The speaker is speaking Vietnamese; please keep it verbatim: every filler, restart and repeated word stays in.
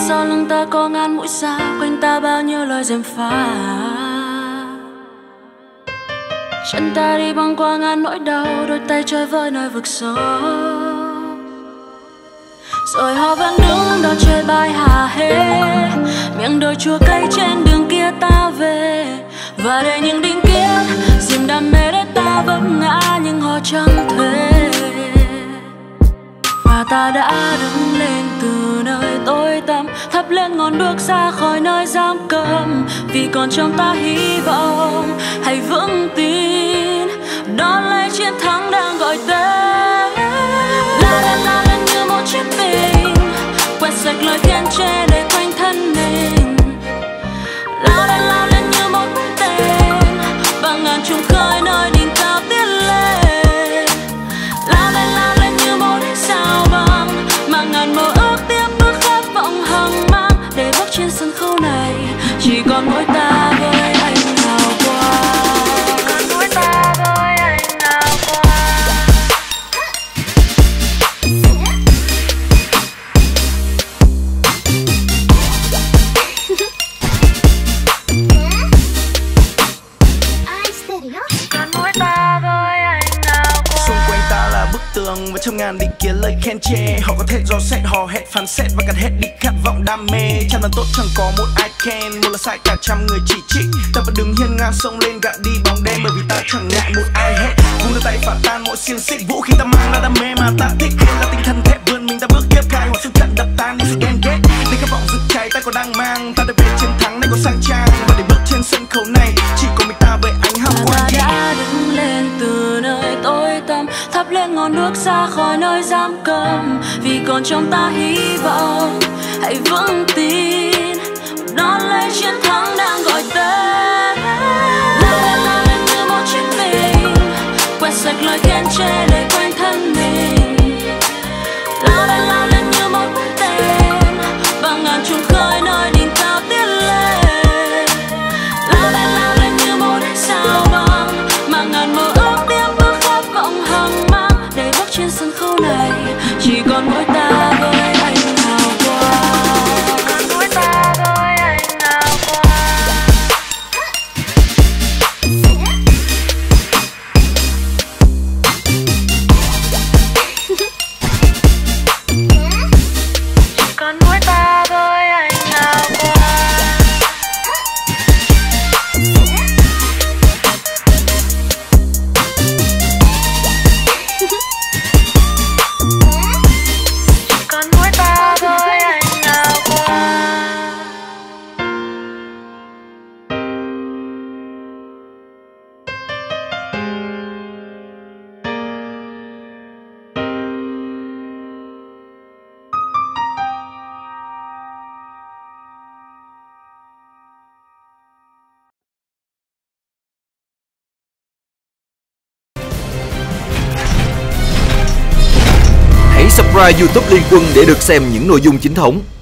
sau lưng ta có ngàn mũi sao, quanh ta bao nhiêu lời gièm pha. Chân ta đi băng qua ngàn nỗi đau, đôi tay chơi vơi nơi vực sâu. Rồi họ vẫn đứng đó chơi bài hả hê, miệng đôi chua cay trên đường kia ta về. Và để những định kiến dìm đam mê để ta vấp ngã, nhưng họ chẳng thể. Và ta đã đứng lên từ nơi tối tăm, thắp lên ngọn đuốc ra khỏi nơi giam cầm. Vì còn trong ta hy vọng, hãy vững tin đón lấy chiến thắng đang gọi tên. La la la lên như một chiếc bình, quét sạch lời khen chê để quanh thân mình. La la la lên như một mũi tên, và ngàn trùng khơi nơi đỉnh cao tiến lên. La la la lên như một ánh sao băng, mà ngàn mơ ước tiếp bước khát vọng hằng mang. Để bước trên sân khấu này, chỉ còn mỗi ta với anh hào quang. Còn mỗi ta với anh hào quang. Còn mỗi ta với anh hào quang. Xung quanh ta là bức tường và trong ngàn định kiến lời khen chê. Họ có thể dò xét, hò hẹn, phán xét và gạt hết đi khát vọng đam mê. Chẳng là tốt chẳng có một ai khen, một là sai cả trăm người chỉ trích. Ta vẫn đứng hiên ngang sông lên gạt đi bóng đêm, bởi vì ta chẳng ngại một ai hết. Vung lên tay phá tan mọi xiềng xích, vũ khí ta mang là đam mê mà ta thích. Là tinh thần thép vươn mình ta bước tiếp khai, hoặc sức trận đập tan đi sự ghen ghét. Để khát vọng rực cháy ta còn đang mang, ta đã về chiến thắng này có sang trang. Và để bước trên sân khấu này, chỉ có mình ta với ánh hào quang. Ta đã đứng lên từ nơi tối tăm, thắp lên ngọn đuốc ra khỏi nơi giam cầm. Vì còn trong ta hy vọng, hãy vững tin đón lấy chiến thắng đang gọi tên. La la la lên như một chiếc bình, quét sạch lời khen chê để quanh thân mình. La la la lên như một mũi tên, và ngàn trùng khơi nơi đỉnh cao tiến lên. La la la lên như một ánh sao băng, mà ngàn mơ ước tiếp bước khát vọng hằng mang. Để bước trên sân khấu này, chỉ còn mỗi ta với anh hào quang. Còn mỗi ta với anh hào quang. Chỉ còn mỗi ta với anh hào quang. Còn mỗi ta với anh hào quang. Hãy subscribe YouTube Liên Quân để được xem những nội dung chính thống.